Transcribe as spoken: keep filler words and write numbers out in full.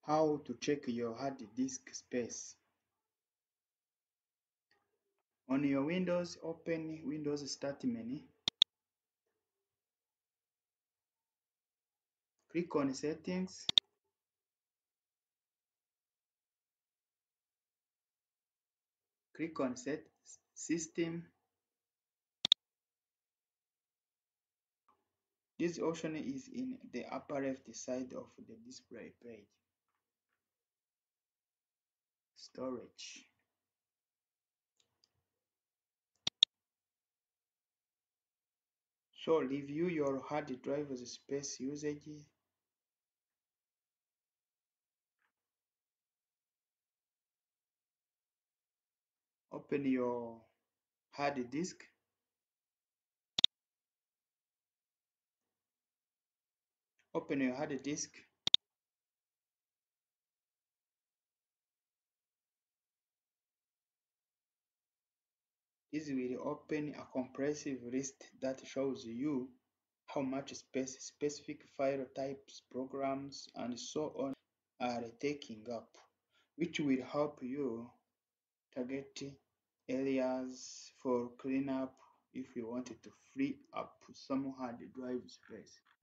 How to check your hard disk space. On your Windows, open Windows Start menu. Click on Settings. Click on Set System. This option is in the upper left side of the display page. Storage. So review your hard drive's space usage. Open your hard disk. Open your hard disk. This will open a comprehensive list that shows you how much space specific file types, programs, and so on are taking up, which will help you target areas for cleanup if you wanted to free up some hard drive space.